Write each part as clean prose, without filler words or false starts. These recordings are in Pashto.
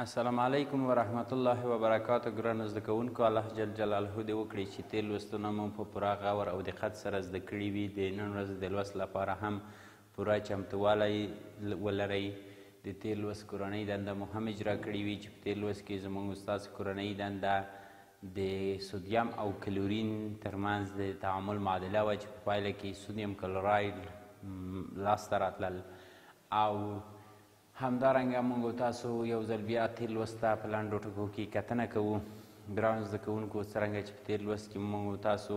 السلام علیکم ورحمت الله وبرکاتو. ګرانو زده کوونکو، الله جل جلاله دې وکړي چې تېر لوستونه مو په پوره غور او دقت سره زده کړي وي. د نن ورځې د لوست لپاره هم پوره چمتووالی ولرئ. د تېر لوست کورنۍ دنده مو هم اجرا کړې وي چې په تېر لوست کې زموږ ستاسو کورنۍ دنده د سودیم او کلورین ترمنځ د تعامل معادله وه چې په پایله کې سودیم کلوراید لاسته راتلل، او همدارنګه موږ تاسو یو ځل بیا تېر لوست ته په لنډو ټکو کې کتنه کوو. ګرانو زده کوونکو، څرنګه چې په تېر لوست کې موږ تاسو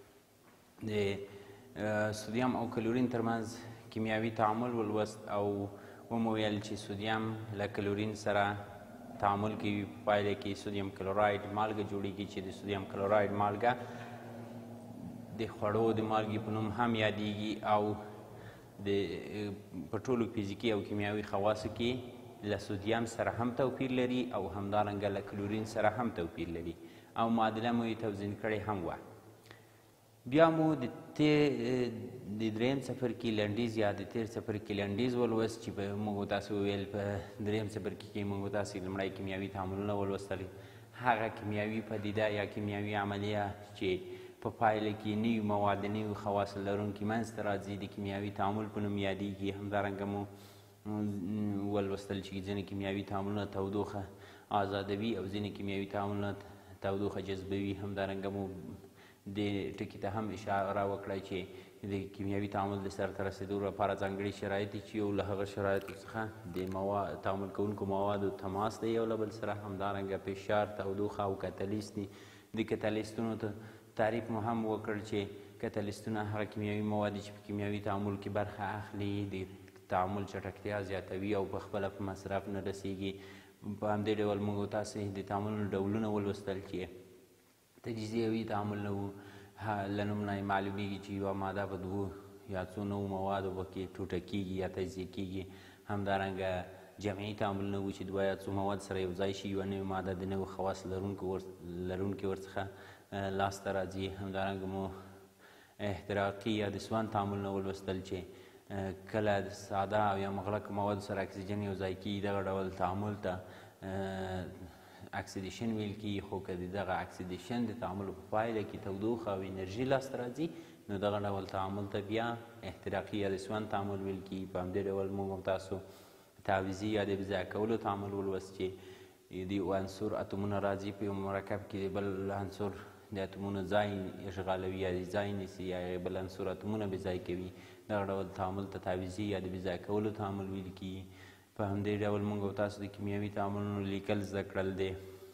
د سودیم او کلورین ترمنځ کیمیاوي تعامل ولوست او ومو ویل چې سودیم له کلورین سره تعامل کوي، په پایله کې سودیم کلوراید مالګه جوړیږي چې د سودیم کلوراید مالګه د خوړو د مالګې په نوم هم یادیږي او په ټولو فزیکي او کیمیاوي خواصو کې له سودیم سره هم توپیر لري او همدارنګه له کلورین سره هم توپیر لري او معادله مو یې توزین کړې هم وه. بیا مو د دریم څپرکي کې لنډیز یا د تېر څپرکي کې لنډیز ولوست چې موږ تاسو وویل په دریم څپرکي کې موږ تاسو لومړی کیمیاوي تعاملونه ولوستل، هغه کیمیاوي پدیده یا کیمیاوي عملیه چې په پایله کې نوي مواد نوي خواص لرونکي منځته راځي د کیمیاوي تعامل په نوم یادیږي. همدارنګه مو ولوستل چې ځینې کیمیاوي تعاملونه تودوخه آزادوي او ځینې کیمیاوي تعاملونه تودوخه جذبوي. همدارنګه مو دې ټکي ته هم اشاره وکړه چې د کیمیاوي تعامل د سرته رسېدو لپاره ځانګړي شرایط دي چې یو له هغه شرایطو څخه د تعامل کوونکو موادو تماس دی یو له بل سره، همدارنګه فشار، تودوخه او کتلیست دي. د کتلیستونو ته تعریف مو هم وکړ چې کتلیستونه هغه کیمیاوي مواد چې په کیمیاوي تعامل کې برخه اخلي، د تعامل چټکتیا زیاتوي او په خپله په مصرف نه رسیږي. په همدې ډول موږ تاسې د تعاملونو ډولونه ولوستل چې تجزیوي تعامل نه وو. له نوم نه یې معلومیږي چې یوه ماده په دوو یا څو نوو موادو پکې ټوټه کیږي یا تجزیه کیږي. همدارنګه جمعي تعامل نه وو چې دوه یا څو مواد سره یو ځای شي، یوه نوې ماده د نوو خواص لرونکي ورڅخه لاسته راځي. همدارنګه مو احتراقي یا د سون تعاملونه ولوستل چې کله د ساده او یا مغلقو موادو سره اکسیجن یو ځای کیږي، دغه ډول تعامل ته اکسیدیشن ویل کیږي. خو که د دغه اکسیدیشن د تعاملو په پایله کې تودوخه او انرژي لاسته راځي، نو دغه ډول تعامل ته بیا احتراقي یا د سون تعامل ویل کیږي. په همدې ډول موږ تاسو تعویضي یا د بضع کولو تعامل ولوست چې د یو عنصر اتومونه راځي په یو مرکب کې د بل عنصر د اتومونو ځای اشغالوي یا ځای نیسي یا بل عنصر اتومونه بې ځای کوي. دغه ډول تعامل ته تعویضي یا د بې ځای کولو تعامل ویل کیږي. په همدې ډول موږ او تاسو د کیمیاوي تعاملونو لیکل زده کړل، د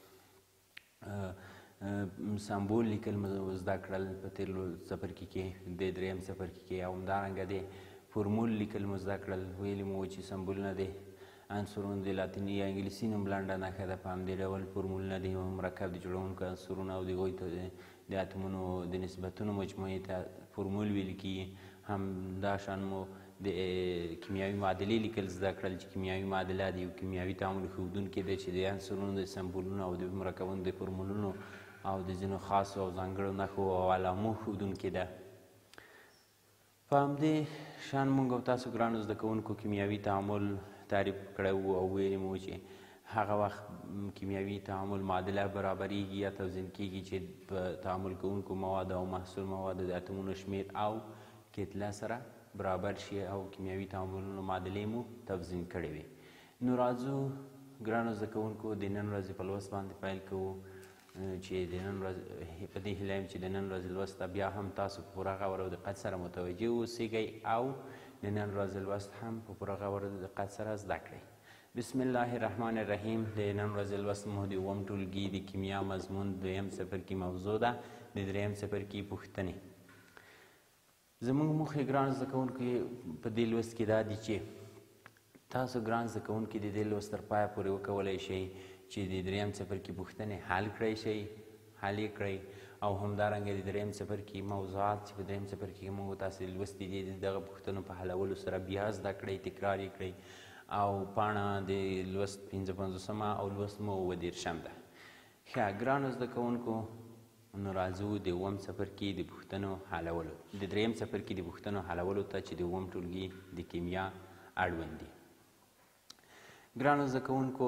سمبول لیکل مو زده کړل په تېر څپرکي کې، د دریم څپرکي کې، او همدارنګه د فورمول لیکل مو زده کړل. ویلي مو چې سمبولونه د عنصرونو د لاتیني یا انګلیسي نوم لنډه نښه ده. په همدې ډول فورمولونه د یو مرکب د جوړونکو عنصرونو او د هغوی د اتومونو د نسبتونو مجموعې ته فورمول ویل کیږي. همداشان مو د کیمیاوي معادلې لیکل زده کړل چې کیمیاوي معادله د یو کیمیاوي تعامل ښودونکی دی چې د عنصرونو د سمبولونو او د مرکبونو د فورمولونو او د ځینو خاصو او ځانګړو نښو او علامو ښودونکې ده. په همدې شان موږ او تاسو ګرانو زده کوونکو کیمیاوي تعامل تعریف کړی وو او ویلي مو چې هغه وخت کیمیاوي تعامل معادله برابریږي یا توزین کیږي چې په تعامل کوونکو موادو او محصول موادو د اتومونو شمیر او کتله سره برابر شي او کیمیاوي تعاملونو معادلې مو توزین کړې وي. نو راځو ګرانو زده کوونکو د نن ورځې په لوست باندې پیل کوو چې د نن ورځې په دې هیله یم چې د نن ورځې لوست ته بیا هم تاسو په پوره غور او دقت سره متوجه اوسیږئ او د نن ورځې لوست هم په پوره غور او دقت سره زده کړئ. بسم الله الرحمن الرحیم. د نن ورځې لوست مو د اووم ټولګي د کیمیا مضمون دویم څپرکي موضوع ده، د دریم څپرکي پوښتنې. زموږ موخې ګران زده کوونکي په دې لوست کې دا دي چې تاسو ګران زده کوونکي د دې لوست تر پایه پورې وکولی شئ چې د دریم څپرکي پوښتنې حل کړی شئ، حل یې کړئ، او همدارنګه د دریم څپرکي موضوعات چې په دریم څپرکي کې موږ تاسې لوستي دي د دغه پوښتنو په حلولو سره بیا زده کړئ، تکرار یې کړئ. او پاڼه د لوست 55مه او لوست مو 29 ده. ښه ګرانو زده کوونکو، نو راځو د اووم څپرکي د پوښتنو حلولو، د دریم څپرکي د پوښتنو حلولو ته چې د اووم ټولګي د کیمیا اړوند دي. ګرانو زده کوونکو،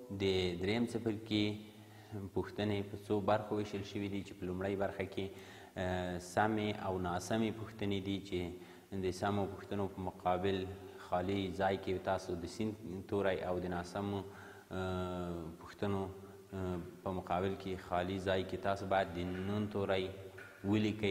د دریم څپرکي پوښتنې په څو برخو ویشل شوي دي چې په لومړۍ برخه کې سمې او ناسمې پوښتنې دي چې د سمو پوښتنو په مقابل خالي ځای کې تاسو د سین توری او د ناسمو پوښتنو په مقابل کې خالي ځای کې تاسو باید د نون توری ولیکئ.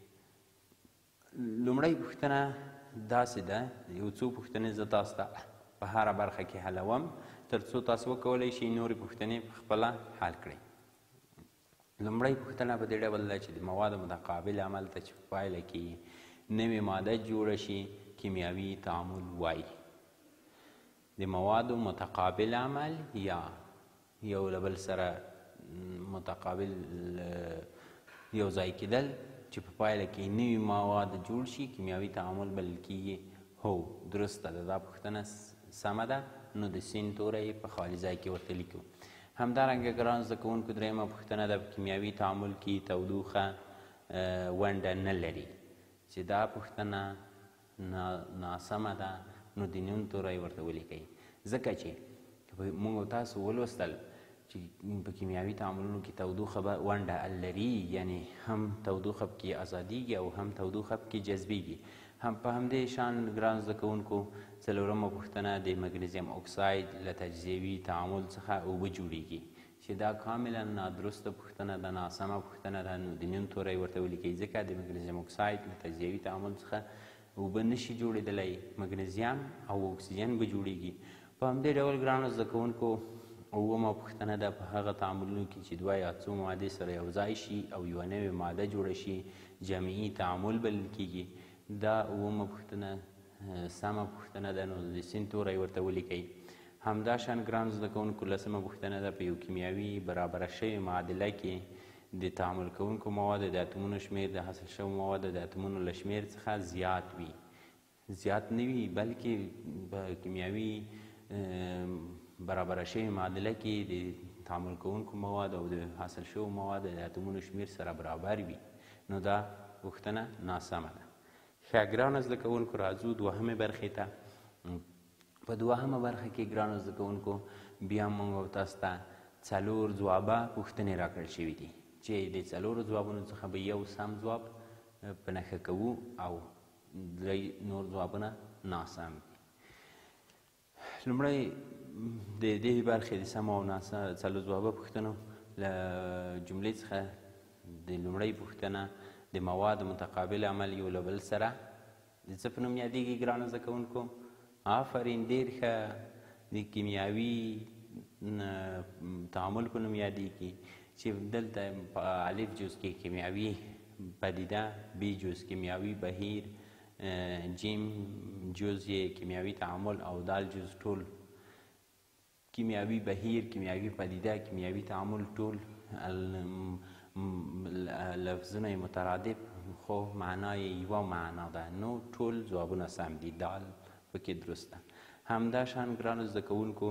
لومړۍ پوښتنه داسې ده، یو څو پوښتنې زه تاسو ته په هره برخه کې حلوم تر څو تاسو وکولی شئ نورې پوښتنې په خپله حل کړئ. لومړۍ پوښتنه په دې ډول ده چې د موادو متقابل عمل ته چې په پایله کې نوې ماده جوړه شي کیمیاوي تعامل وایي. د موادو متقابل عمل یا یو له بل سره متقابل یو ځای کېدل چې په پایله کې نوي مواد جوړ شي کیمیاوي تعامل بلل کېږي. هو درسته ده، دا پوښتنه سمه ده، نو د سین توری په خالي ځای کې ورته لیکو. همدارنګه ګرانو زده کوونکو درېیمه پوښتنه ده په کیمیاوي تعامل کې تودوخه ونډه نه لري، چې دا پوښتنه ناسمه ده، نو د نون توری ورته ولیکئ. ځکه چې موږ تاسو ولوستل چې په کیمیاوي تعاملونو کې تودوخه به ونډه لري، یعنی هم تودوخه پکې ازادیږي او هم تودوخه پکې جذبیږي. هم په همدې شان ګرانو زده کوونکو څلورمه پوښتنه د مګنیزیم اکساید له تجزیوي تعامل څخه اوبه جوړیږي، چې دا کاملا نادرسته پوښتنه ده، ناسمه پوښتنه ده، نو د نون توری ورته ولیکئ. ځکه د مګنیزیم اکساید له تجزیوي تعامل څخه اوبه نشي جوړېدلی، مګنیزیم او اکسیجن به جوړیږي. په همدې ډول ګرانو زده کوونکو اوومه پوښتنه ده په هغه تعاملونو کې چې دوه یا څو مادې سره یو ځای شي او یوه نوې ماده جوړه شي جمعي تعامل بلل کېږي. دا اوومه پوښتنه سمه پوښتنه ده، نو د سین توری ورته ولیکئ. همداشان ګرانو زده کوونکو لسمه پوښتنه ده په یو کیمیاوي برابره شوې معادله کې د تعامل کوونکو موادو د اتمونو شمېر د حاصل شوو موادو د اتمونو له شمېر څخه زیات وي، زیات نه وي بلکې په کیمیاوي برابره شوې معادله کې د تعامل کوونکو موادو او د حاصل شوو موادو د اتمونو شمېر سره برابر وي، نو دا پوښتنه ناسمه ده. ښه ګرانو زده کوونکو راځو دوهمې برخې ته. په دوهمه برخه کې ګرانو زده کوونکو بیا موږ تاسو ته څلور ځوابه پوښتنې راکړل شوي دي چې د څلورو ځوابونو څخه به یو سم ځواب په نښه کوو او درې نور ځوابونه ناسم دي. لومړی د دې برخې د سمو او څلور ځوابه پوښتنو له جملې څخه د لومړۍ پوښتنه د موادو متقابل عمل یو له بل سره د څه په نوم یادیږي ګرانو زده کوونکو؟ آفرین، ډېر ښه، د کیمیاوي تعامل په نوم یادیږي، چې دلته په الف جز کې کیمیاوي پدیده، بی جز کیمیاوي بهیر، جیم جز یې کیمیاوي تعامل او دال جز ټول کیمیاوي بهیر، کیمیاوي پدیده، کیمیاوي تعامل ټول لفظونه مترادف خو معنا یې یوه معنا ده، نو ټول ځوابونه سم دي، دال پکې درسته. همداشان ګرانو زده کوونکو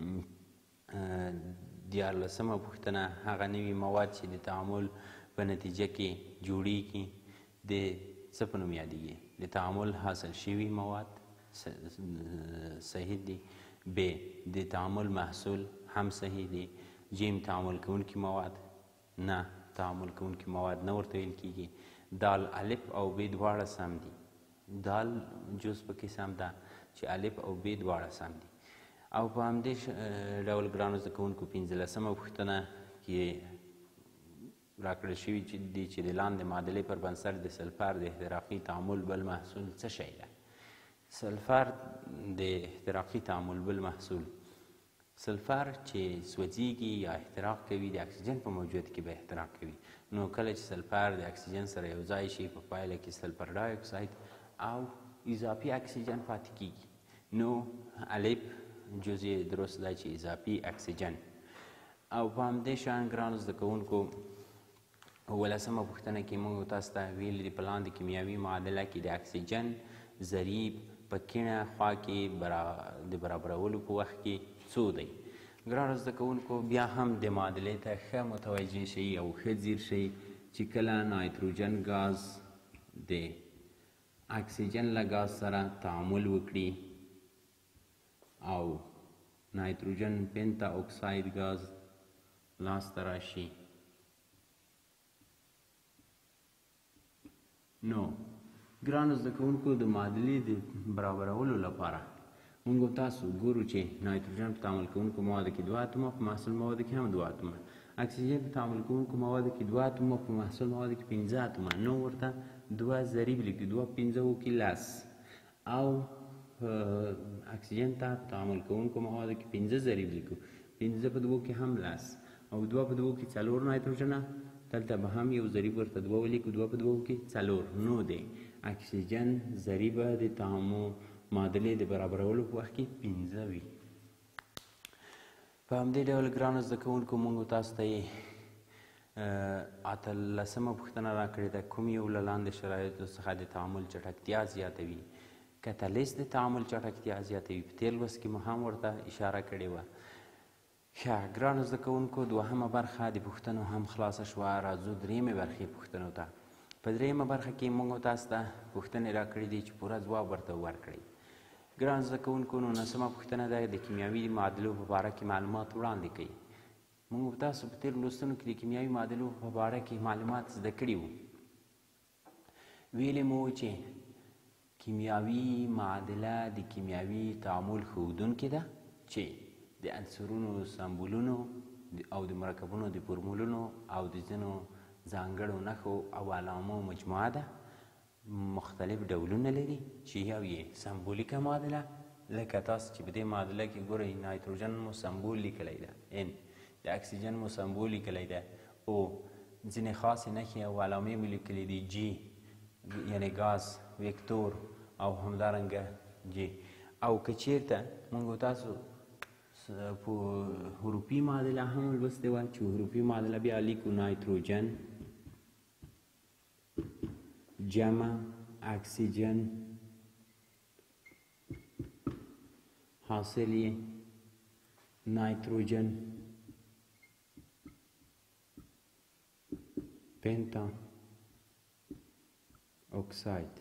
دیارلسمه پوښتنه هغه نوي مواد چې د تعامل په نتیجه کې جوړیږي د څه په نوم یادیږي؟ د تعامل حاصل شوي مواد صحیح دي، ب د تعامل محصول هم صحیح دي، جیم تعامل کوونکي مواد نه، تعامل کوونکي مواد نه ورته ویل کېږي، دال الف او ب دواړه سم دي، دال جز پکې سم ده چې الف او ب دواړه سم دي. او په همدې ډول ګرانو زده کوونکو پنځلسمه پوښتنه کې راکړل شوي دي چې د لاندې معادلې پر بنسټ د سلفر د احتراقي تعامل بل محصول څه شی ده؟ سلفر د احتراقي تعامل بل محصول، سلفر چې سوځیږي یا احتراق کوي د اکسیجن په موجودیت کې به احتراق کوي، نو کله چې سلفر د اکسیجن سره یو ځای شي په پایله کې سلفر ډای اکساید او اضافي اکسیجن پاتې کیږي، نو الف جز یې درست ده چې اضافي اکسیجن. او په همدې شان ګرانو زده کوونکو اوولسمه پوښتنه کې موږ تاسو ته ویلي دي په لاندې کیمیاوي معادله کې د اکسیجن ضریب په کیڼه خوا کې د برابرولو په وخت کې څو دی؟ ګرانو زده کوونکو بیا هم د معادلې ته ښه متوجه شئ او ښه ځیر شئ چې کله نایتروجن ګاز د اکسیجن له ګاز سره تعامل وکړي او نایتروجن پنتا اکساید ګاز لاسته راشي. نو ګرانو زده کوونکو د معادلې د برابرولو لپاره موږ تاسو ګورو چې نایتروجن په تعامل کوونکو موادو کې 2 اتومه، په محصول موادو کې هم 2 اتومه. اکسیجن په تعامل کوونکو موادو کې 2 اتومه، په محصول موادو کې 5 اتومه. نو ورته 2 ضریب لیکو، 2 په 5 کې 10 او اکسیجن ته په تعامل کوونکو موادو کې 5 ضریب لیکو، 5 په 2 کې هم 10 او 2 په 2 کې 4 نایتروجنه. دلته به هم یو ضریب ورته 2 ولیکو، 2 په 2 کې 4. نو دی اکسیجن ضریبه د معادلې د برابرولو په وخت کې 15 وي. په همدې ډول ګرانو زده کوونکو موږ تاسو ته 18مه پوښتنه راکړې ده، کوم یو له لاندې شرایطو څخه د تعامل چټکتیا زیاتوي؟ کتالیست د تعامل چټکتیا زیاتوي. په تېر لوست کې مو هم ورته اشاره کړې وه. ښه ګرانو زده کوونکو 2مه برخه د پوښتنو هم خلاصه شوه. راځو 3مې برخې پوښتنو ته. په 3مه برخه کې موږ تاسو ته پوښتنې راکړې دي چې پوره ځواب ورته ورکړئ. ګران زده کوونکو 19مه پوښتنه ده د کیمیاوي معادلو په باره کې معلومات وړاندې کوي. موږ تاسو په تېرو لوستونو کې د کیمیاوي معادلو په باره کې معلومات زده کړي وو. ویلې مو چې کیمیاوي معادله د کیمیاوي تعامل ښودونکې ده چې د عنصرونو، سمبولونو او د مرکبونو د فورمولونو او د ځینو ځانګړو نښو او علامو مجموعه ده. مختلف ډولونه لري چې یو یې سمبولیکه معادله، لکه تاسو چې په دې معادله کې ګورئ نایتروجن مو سمبول لیکلی ده N، د اکسیجن مو سمبول لیکلی ده O، ځینې خاصې نښې او علامې مو لیکلي دي G یعنې ګاز، ویکتور او همدارنګه J. او که چیرته موږ تاسو په حروفي معادله هم لوستې وه چې حروفي معادله بیا لیکو نایتروجن جمع اکسیجن حاصل یې نایتروجن پنتا اکساید.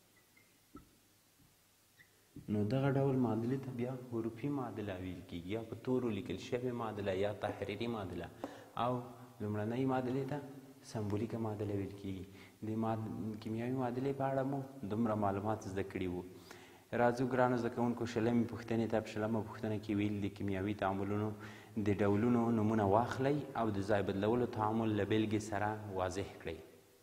نو دغه ډول معادلې ته بیا حروفي معادله ویل کېږي، یا په تورو لیکل شوې معادله یا تحریري معادله، او لومړنۍ معادلې ته سمبولیکه معادله ویل کېږي. د کیمیاوي معادلې په اړه مو دومره معلومات زده کړي وو. راځو ګرانو زده کوونکو 20مې پوښتنې ته. په 20مه پوښتنه کې ویل د کیمیاوي تعاملونو د ډولونو نومونه واخلئ او د ځای بدلولو تعامل له بېلګې سره واضح کړئ.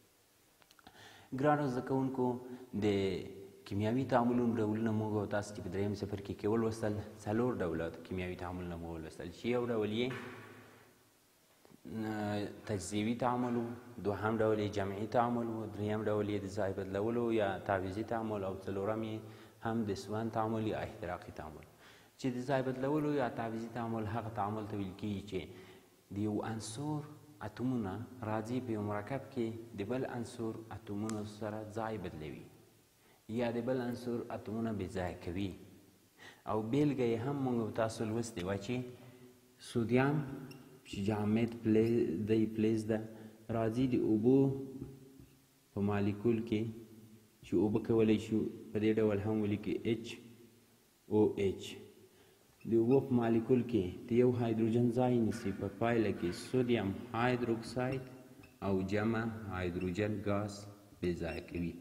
ګرانو زده کوونکو د کیمیاوي تعاملونو ډولونه موږ او تاسو چې په 3م څپرکي کې ولوستل، 4 ډوله کیمیاوي تعاملونه مو ولوستل چې یو ډول یې تجزیوي تعامل و، دوهم ډول یې جمعي تعامل و، دریم ډول یې د ځای بدلولو یا تعویضي تعامل، او څلورم یې هم د سون تعامل یا احتراقي تعامل. چې د ځای بدلولو یا تعویضي تعامل هغه تعامل ته ویل کېږي چې د یو عنصر اتومونه راځي په یو مرکب کې د بل عنصر اتومونو سره ځای بدلوي یا د بل عنصر اتومونه بې ځایه کوي. او بیلګه یې هم موږ تاسو لوستې وه چې سودیم چې جامد دی فلز ده راځي د اوبو په مالیکول کې چې اوبه کولی شو په دې ډول هم ولیکي HOH. د اوبو په مالیکول کې د یو هایدروجن ځای نیسي، په پایله کې سودیم هایدروکساید او جمع هایدروجن ګاز بې ځایه کوي.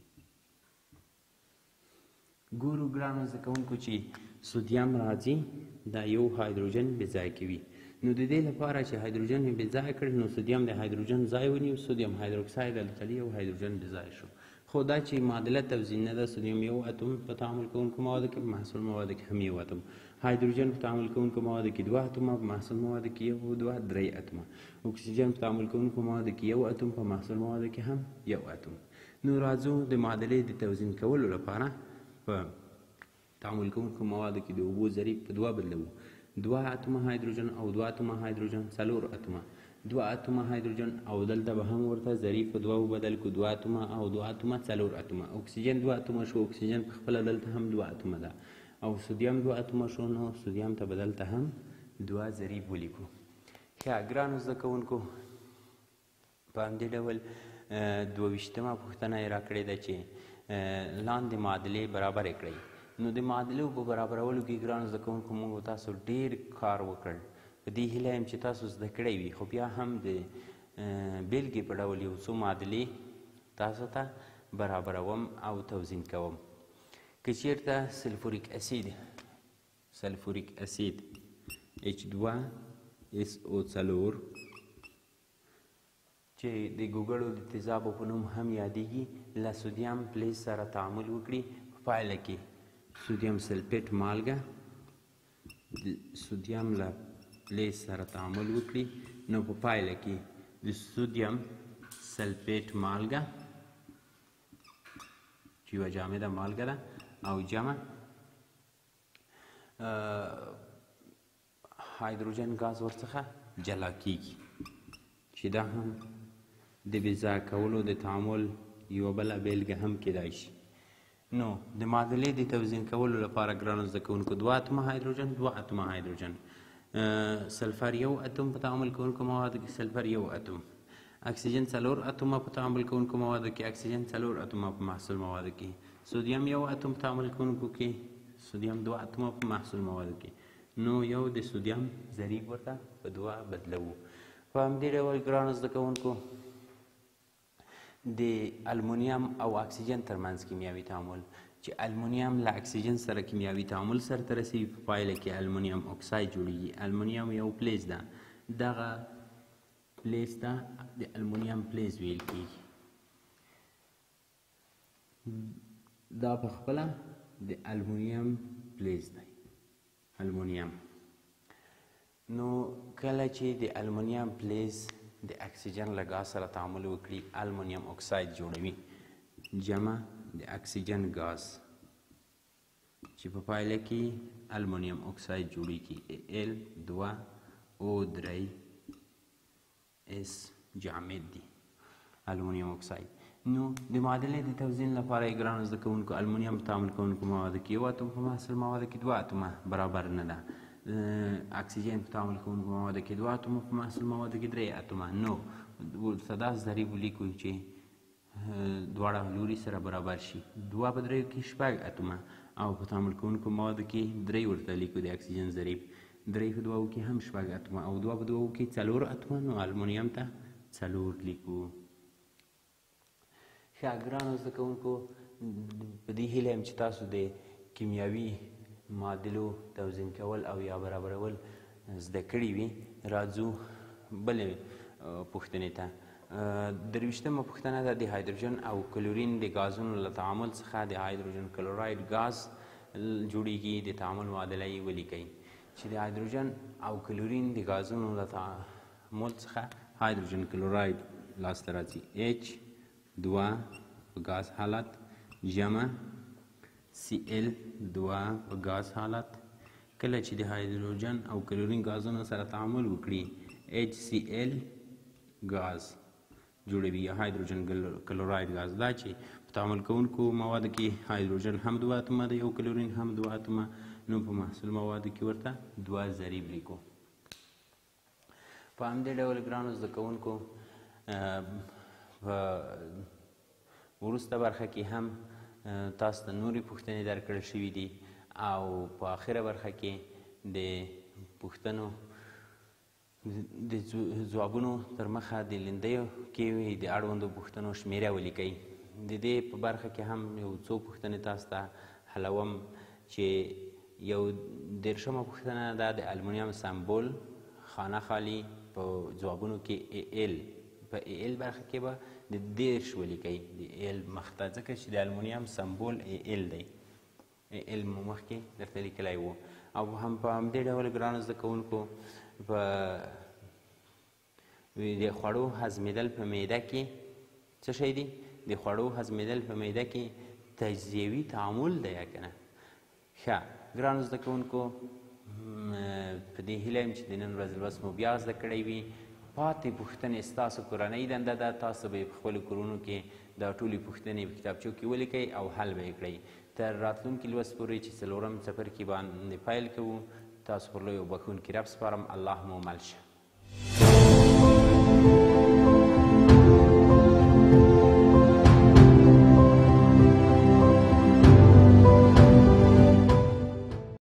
ګورو ګرانو زده کوونکو چې سودیم راځي دا یو هایدروجن بې ځایه کوي. نو د دې لپاره چې هایدروجن یې بې ځایه کړي نو سودیم د هایدروجن ځای ونیو، سودیم هایدروکساید هلته یو هایدروجن بې ځایه شو. خو دا چې معادله توزیع نه ده، سودیم یو اتوم په تعامل کوونکو موادو کې، په محصول موادو کې هم یو اتوم، هایدروجن په تعامل کوونکو موادو کې 2 اتومه، په محصول موادو کې 1 2 3 اتومه، اکسیجن په تعامل کوونکو موادو کې 1 اتوم، په محصول موادو کې هم 1 اتوم. نو راځو د معادلې د توزیع کولو لپاره په تعامل کوونکو موادو کې د اوبو ضریب په 2 بدلوو. 2 اتومه هایدروجن او 2 اتومه هایدروجن 4 اتومه، 2 اتومه هایدروجن او دلته به هم ورته ضریب په 2 بدل کړو، 2 اتومه او 2 اتومه 4 اتومه. اکسیجن 2 اتومه شو، اکسیجن په خپله دلته هم 2 اتومه ده، او سودیم 2 اتومه شو، نو سودیم ته به دلته هم 2 ضریب ولیکو. ښه ګرانو زده کوونکو په همدې ډول 22مه پوښتنه یې راکړې ده چې لاندې معادلې برابرې کړئ. نو د معادلو په برابرولو کې ګرانو زده کوونکو موږ تاسو ډېر کار وکړ. په دې هیله یم چې تاسو زده کړی وي، خو بیا هم د بېلګې په ډول یو څو معادلې تاسو ته برابروم او توزین کوم. که چېرته سلفوریک اسید H2SO4 چې د ګوګړو د تیزابو په نوم هم یادیږي له سودیم پلیز سره تعامل وکړي، په پایله کې سودیم سلفیټ مالګه د سودیم له پلیز سره تعامل وکړي، نو په پایله کې د سودیم سلفیټ مالګه چې یوه جامده مالګه ده او جمع هایدروجن ګاز ورڅخه جلا کیږي، چې دا هم د بیزا کولو د تعامل یوه بله بیلګه هم کیدای شي. نو د معادلې د توزین کولو لپاره ګرانو زده کوونکو 2 اتمه هایدروجن 2 اتمه هایدروجن، سلفر 1 اتم په تعامل کوونکو موادو کې سلفر 1 اتم، اکسیجن 4 اتمه په تعامل کوونکو موادو کې اکسیجن 4 اتمه په محصول موادو کې، سودیم 1 اتم په تعامل کوونکو کې سودیم 2 اتمه په محصول موادو کې. نو یو د سودیم ضریب ورته په 2 بدلوو. په همدې ډول ګرانو زده کوونکو د المونیم او اکسیجن ترمنځ کیمیاوي تعامل چې المونیم له اکسیجن سره کیمیاوي تعامل سرته رسوي، په پایله کې المونیم اکساید جوړیږي. المونیم یو فلز ده، دغه فلز ته د المونیم فلز ویل کیږي. دا په خپله د المونیم فلز دی المونیم. نو کله چې د المونیم فلز د اکسیجن له ګاز سره تعامل وکړي المونیم اکساید جوړوي، جمع د اکسیجن ګاز، چې په پایله کې المونیم اکساید جوړیږي Al2O3S جامد دی المونیم اکساید. نو د معادلې د توزین لپاره یې ګرانو زده کوونکو المونیم په تعامل کوونکو موادو کې 1 اتم، په محصول موادو کې 2 اتمه برابر نه ده. اکسیجن په تعامل کوونکو موادو کې 2 اتمه، په محصول موادو کې 3 اتمه. نو ورته داسې ضریب ولیکو چې دواړه لوري سره برابر شي. 2 په 3 کې 6 اتمه او په تعامل کوونکو موادو کې 3 ورته لیکو د اکسیجن ضریب. 3 په 2 کې هم 6 اتمه او 2 په 2 کې 4 اتمه، نو المونیم ته 4 لیکو. ښه ګرانو زده کوونکو په دې هیله یم چې تاسو د کیمیاوي معادلو توزین کول او یا برابرول زده کړي وي. راځو بلې پوښتنې ته. 23مه پوښتنه ده د هایدروجن او کلورین د ګازونو له تعامل څخه د هایدروجن کلوراید ګاز جوړیږي، د تعامل معادله یې ولیکئ. چې د هایدروجن او کلورین د ګازونو له تعامل څخه هایدروجن کلوراید لاسته راځي H2 په ګاز حالت جمع Cl2 په ګاز حالت. کله چې د هایدروجن او کلورین ګازونو سره تعامل وکړي HCl ګاز جوړوي یا هایدروجن کلوراید ګاز. دا چې په تعامل کوونکو موادو کې هایدروجن هم 2 اتمه دی او کلورین هم 2 اتمه، نو په محصول موادو کې ورته 2 ضریب لیکو. په همدې ډول ګرانو زده کوونکو په وروسته برخه کې هم تاسو ته نورې پوښتنې درکړل شوي دي او په آخره برخه کې د پوښتنو د ځوابونو تر مخه د لیندیو کې د اړوندو پوښتنو شمیره ولیکئ. د دې په برخه کې هم یو څو پوښتنې تاسو ته حلوم چې یو 13مه پوښتنه ده د المونیم سمبول خانه خالي په ځوابونو کې AL په AL برخه کې به د 10 ولیکئ د AL مخته، ځکه چې د المونیم سمبول AL دی. AL مو مخکې درته لیکلی و. او هم په همدې ډول ګرانو زده کوونکو په د خوړو هضمېدل په معده کې څه شی دي؟ د خوړو هضمېدل په معده کې تجزیوي تعامل دی یا که نه؟ ښه ګرانو زده کوونکو په دې هیله یم چې د نن ورځې لوست مو بیا زده کړی وي. پاتې پوښتنې ستاسو کورنۍ دنده ده، تاسو به یې په خپلو کورونو کې دا ټولې پوښتنې په کتابچو کې ولیکئ او حل به یې کړئ. تر راتلونکي لوست پورې چې 4م څپرکي باندې پیل کوو، تاسو پر لوی او بخښونکي رب سپارم. الله مو مل شه.